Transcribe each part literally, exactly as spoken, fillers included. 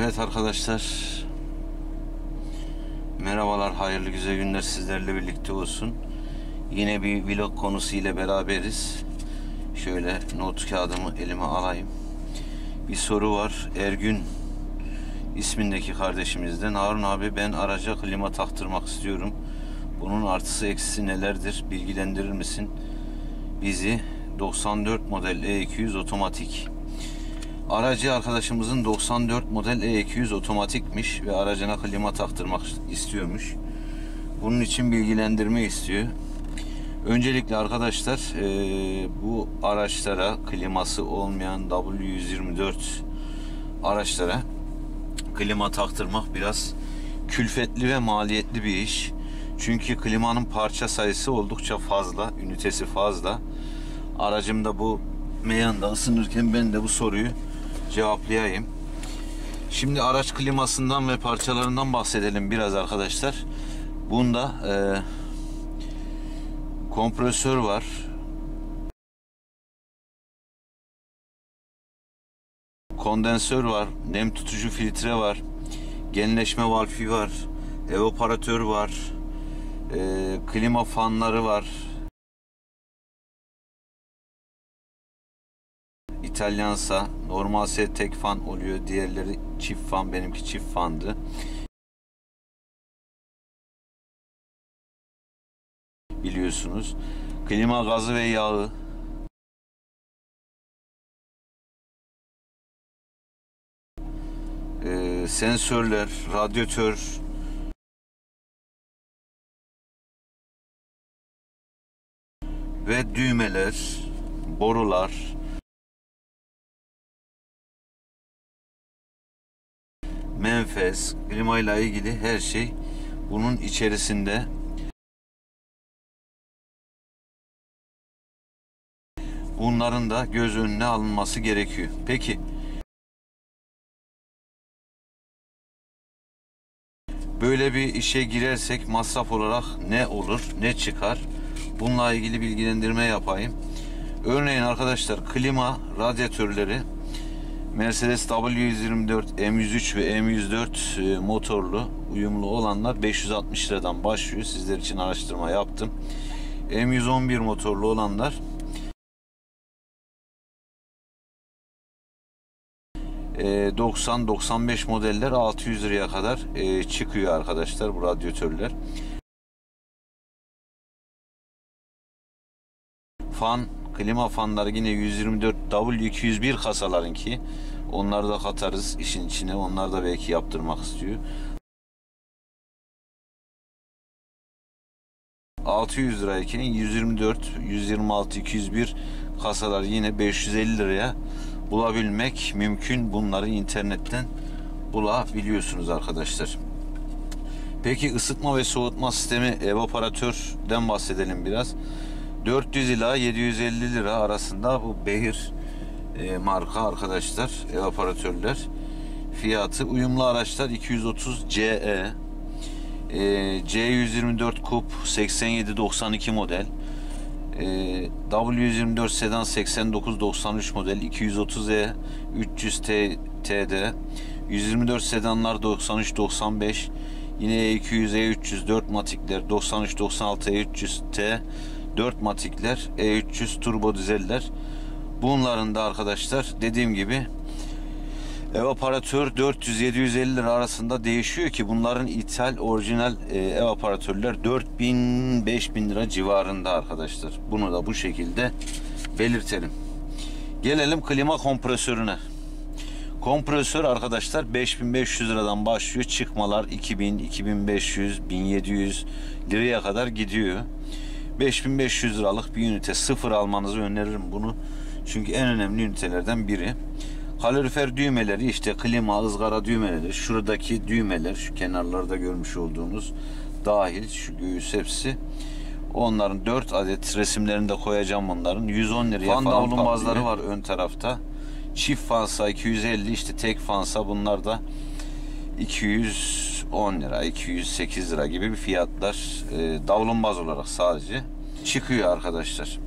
Evet arkadaşlar, merhabalar, hayırlı güzel günler sizlerle birlikte olsun. Yine bir vlog konusu ile beraberiz. Şöyle not kağıdımı elime alayım. Bir soru var. Ergün ismindeki kardeşimizden. Harun abi, ben araca klima taktırmak istiyorum. Bunun artısı eksisi nelerdir? Bilgilendirir misin bizi? doksan dört model E iki yüz otomatik. Aracı arkadaşımızın doksan dört model E iki yüz otomatikmiş ve aracına klima taktırmak istiyormuş. Bunun için bilgilendirme istiyor. Öncelikle arkadaşlar e, bu araçlara, kliması olmayan W yüz yirmi dört araçlara klima taktırmak biraz külfetli ve maliyetli bir iş. Çünkü klimanın parça sayısı oldukça fazla, ünitesi fazla. Aracımda bu meyanda ısınırken ben de bu soruyu cevaplayayım. Şimdi araç klimasından ve parçalarından bahsedelim biraz arkadaşlar. Bunda e, kompresör var. Kondansör var. Nem tutucu filtre var. Genleşme valfi var. Evaporatör var. E, klima fanları var. İtalyansa normalse tek fan oluyor. Diğerleri çift fan. Benimki çift fandı. Biliyorsunuz. Klima gazı ve yağı. Ee, sensörler, radyatör. Ve düğmeler, borular. Menfez, klima ile ilgili her şey bunun içerisinde. Bunların da göz önüne alınması gerekiyor. Peki böyle bir işe girersek masraf olarak ne olur, ne çıkar? Bununla ilgili bilgilendirme yapayım. Örneğin arkadaşlar, klima radyatörleri Mercedes W yüz yirmi dört, M yüz üç ve M yüz dört motorlu uyumlu olanlar beş yüz altmış liradan başlıyor. Sizler için araştırma yaptım. M yüz on bir motorlu olanlar doksan doksan beş modeller altı yüz liraya kadar çıkıyor arkadaşlar bu radyatörler. Fan, klima fanları yine yüz yirmi dört W iki yüz bir kasalarınki. Onları da katarız işin içine. Onlar da belki yaptırmak istiyor. altı yüz lirayken yüz yirmi dört, yüz yirmi altı, iki yüz bir kasalar yine beş yüz elli liraya bulabilmek mümkün. Bunları internetten bulabiliyorsunuz arkadaşlar. Peki ısıtma ve soğutma sistemi, evaporatörden bahsedelim biraz. dört yüz ila yedi yüz elli lira arasında bu Behir e, marka arkadaşlar evaporatörler. Fiyatı uyumlu araçlar iki yüz otuz C E, e C yüz yirmi dört Kup seksen yedi doksan iki model, e, W yüz yirmi dört Sedan seksen dokuz doksan üç model, iki yüz otuz E, üç yüz T D, yüz yirmi dört sedanlar doksan üç doksan beş, yine E iki yüz E üç yüz dört matikler doksan üç doksan altı, E üç yüz T dört matikler, E üç yüz turbo dizeller. Bunların da arkadaşlar dediğim gibi evaporatör dört yüz yedi yüz elli lira arasında değişiyor ki bunların ithal orijinal e, evaporatörler dört bin beş bin lira civarında arkadaşlar. Bunu da bu şekilde belirtelim. Gelelim klima kompresörüne. Kompresör arkadaşlar beş bin beş yüz liradan başlıyor. Çıkmalar iki bin, iki bin beş yüz, bin yedi yüz liraya kadar gidiyor. beş bin beş yüz liralık bir ünite, sıfır almanızı öneririm bunu. Çünkü en önemli ünitelerden biri. Kalorifer düğmeleri, işte klima, ızgara düğmeleri, şuradaki düğmeler, şu kenarlarda görmüş olduğunuz dahil, şu göğüs hepsi. Onların dört adet resimlerini de koyacağım bunların. yüz on liraya fan falan davlumbazları var ön tarafta. Çift fansa iki yüz elli, işte tek fansa bunlar da iki yüz on lira, iki yüz sekiz lira gibi bir fiyatlar e, davlumbaz olarak sadece çıkıyor arkadaşlar.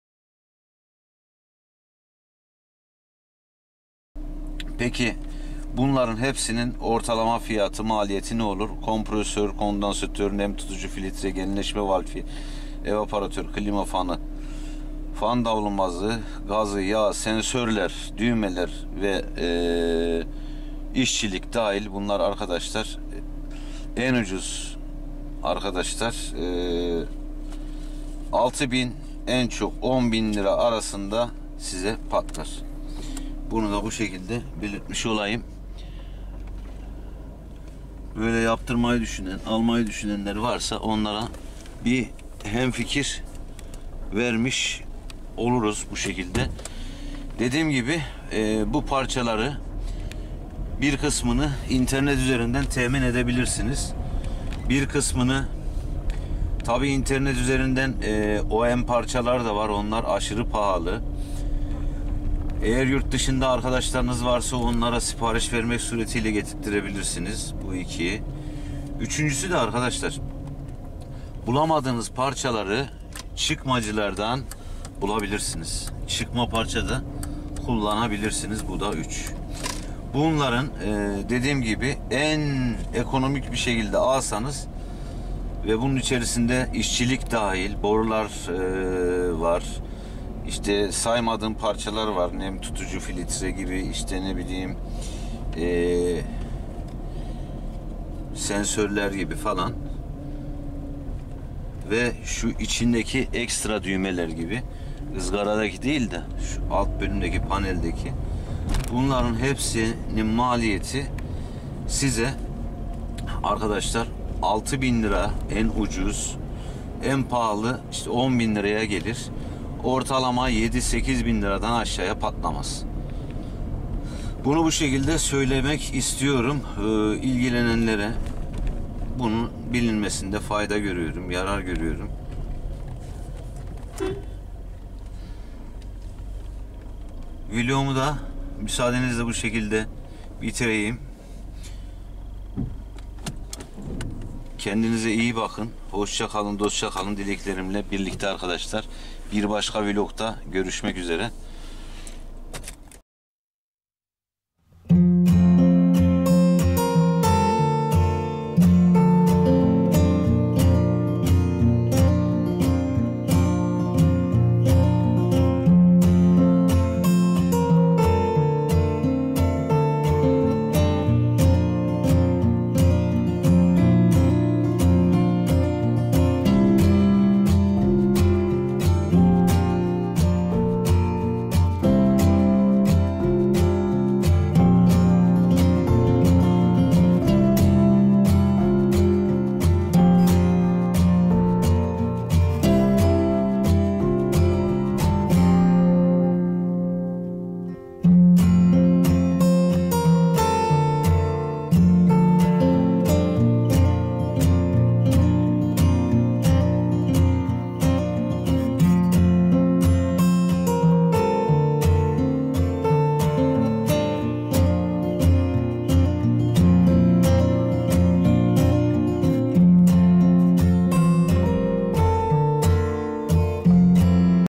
Peki Bunların hepsinin ortalama fiyatı, maliyeti ne olur? Kompresör, kondansatör, nem tutucu filtre, genleşme valfi, evaporatör, klima fanı, fan davlumbazı, gazı, yağ, sensörler, düğmeler ve e, işçilik dahil bunlar arkadaşlar en ucuz arkadaşlar e, altı bin, en çok on bin lira arasında size patlar. Bunu da bu şekilde belirtmiş olayım. Böyle yaptırmayı düşünen, almayı düşünenler varsa onlara bir hemfikir vermiş oluruz bu şekilde. Dediğim gibi e, bu parçaları bir kısmını internet üzerinden temin edebilirsiniz. Bir kısmını tabi internet üzerinden e, O E M parçalar da var. Onlar aşırı pahalı. Eğer yurt dışında arkadaşlarınız varsa onlara sipariş vermek suretiyle getirtirebilirsiniz. Bu ikiyi. Üçüncüsü de arkadaşlar, bulamadığınız parçaları çıkmacılardan bulabilirsiniz. Çıkma parça da kullanabilirsiniz. Bu da üç. Bunların e, dediğim gibi en ekonomik bir şekilde alsanız ve bunun içerisinde işçilik dahil borular e, var. İşte saymadığım parçalar var. Nem tutucu filtre gibi, işte ne bileyim e, sensörler gibi falan. Ve şu içindeki ekstra düğmeler gibi, ızgaradaki değil de şu alt bölümdeki paneldeki, bunların hepsinin maliyeti size arkadaşlar altı bin lira en ucuz, en pahalı işte on bin liraya gelir. Ortalama yedi sekiz bin liradan aşağıya patlamaz. Bunu bu şekilde söylemek istiyorum. Ee, ilgilenenlere bunun bilinmesinde fayda görüyorum, yarar görüyorum. Videomu da müsaadenizle bu şekilde bitireyim. Kendinize iyi bakın. Hoşça kalın, dostça kalın dileklerimle birlikte arkadaşlar. Bir başka vlogda görüşmek üzere.